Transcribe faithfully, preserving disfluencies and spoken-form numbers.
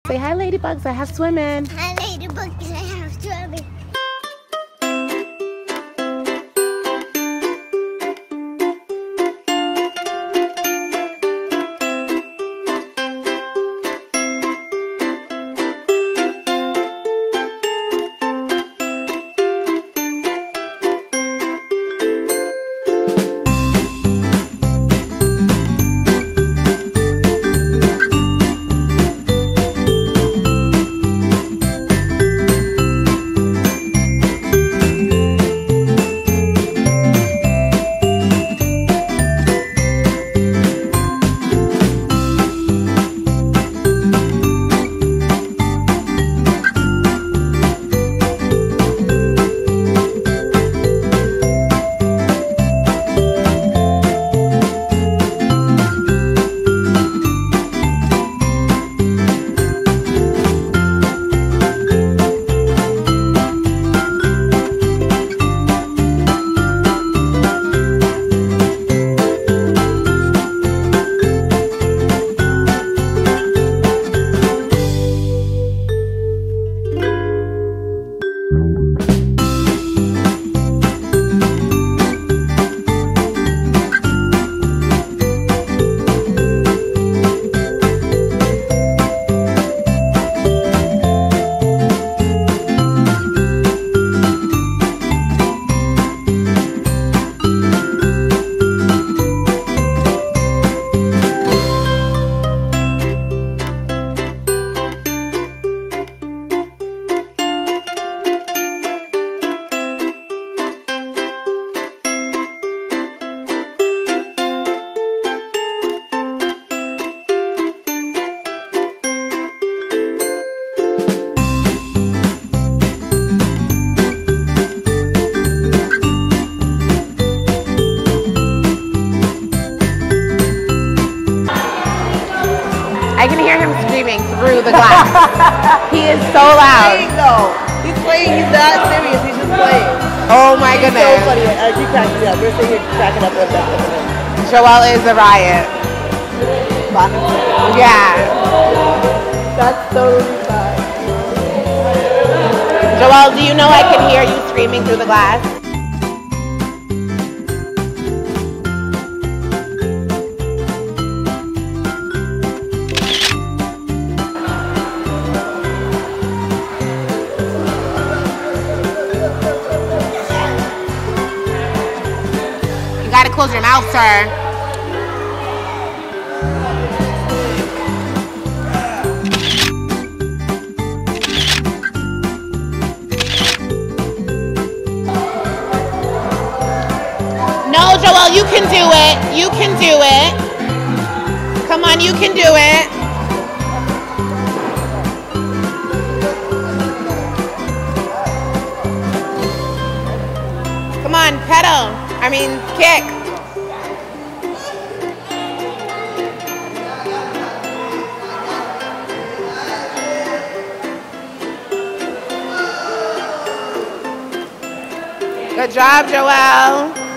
Say hi, ladybugs. I have swimming. Hi, ladybugs. I have swimming. I can hear him screaming through the glass. He is so loud. He's playing though. He's playing. He's not serious. He's just playing. Oh my He's goodness. so funny. I keep cracking me up. We're sitting here cracking up with that. Joel is a riot. Yeah. That's totally fine. Joel, do you know I can hear you screaming through the glass? You gotta close your mouth, sir. No, Joel, you can do it. You can do it. Come on, you can do it. Come on, pedal. I mean, kick. Good job, Joel.